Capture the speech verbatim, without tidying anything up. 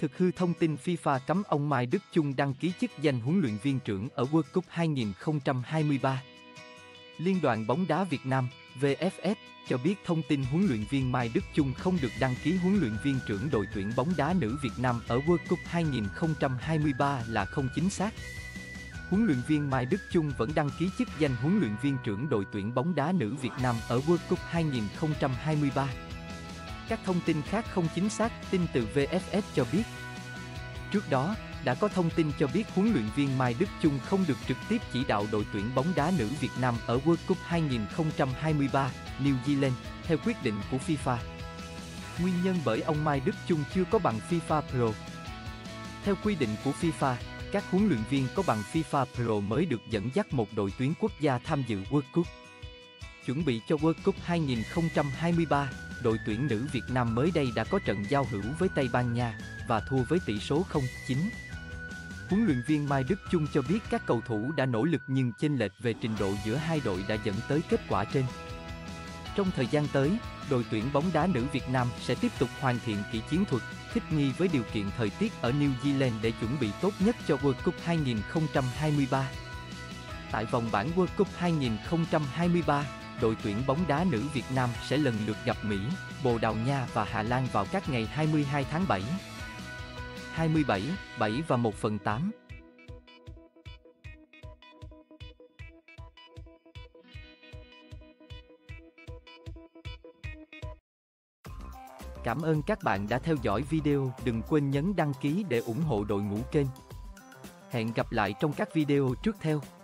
Thực hư thông tin FIFA cấm ông Mai Đức Chung đăng ký chức danh huấn luyện viên trưởng ở World Cup hai không hai ba. Liên đoàn bóng đá Việt Nam, vê ép ép, cho biết thông tin huấn luyện viên Mai Đức Chung không được đăng ký huấn luyện viên trưởng đội tuyển bóng đá nữ Việt Nam ở World Cup hai không hai ba là không chính xác. Huấn luyện viên Mai Đức Chung vẫn đăng ký chức danh huấn luyện viên trưởng đội tuyển bóng đá nữ Việt Nam ở World Cup hai không hai ba. Các thông tin khác không chính xác, tin từ vê ép ép cho biết. Trước đó, đã có thông tin cho biết huấn luyện viên Mai Đức Chung không được trực tiếp chỉ đạo đội tuyển bóng đá nữ Việt Nam ở World Cup hai không hai ba, New Zealand, theo quyết định của FIFA. Nguyên nhân bởi ông Mai Đức Chung chưa có bằng FIFA Pro. Theo quy định của FIFA, các huấn luyện viên có bằng FIFA Pro mới được dẫn dắt một đội tuyển quốc gia tham dự World Cup. Chuẩn bị cho World Cup hai không hai ba, đội tuyển nữ Việt Nam mới đây đã có trận giao hữu với Tây Ban Nha và thua với tỷ số không chín. Huấn luyện viên Mai Đức Chung cho biết các cầu thủ đã nỗ lực nhưng chênh lệch về trình độ giữa hai đội đã dẫn tới kết quả trên. Trong thời gian tới, đội tuyển bóng đá nữ Việt Nam sẽ tiếp tục hoàn thiện kỹ chiến thuật, thích nghi với điều kiện thời tiết ở New Zealand để chuẩn bị tốt nhất cho World Cup hai không hai ba. Tại vòng bảng World Cup hai không hai ba, đội tuyển bóng đá nữ Việt Nam sẽ lần lượt gặp Mỹ, Bồ Đào Nha và Hà Lan vào các ngày hai mươi hai tháng bảy, hai mươi bảy, bảy và một phần tám. Cảm ơn các bạn đã theo dõi video, đừng quên nhấn đăng ký để ủng hộ đội ngũ kênh. Hẹn gặp lại trong các video tiếp theo.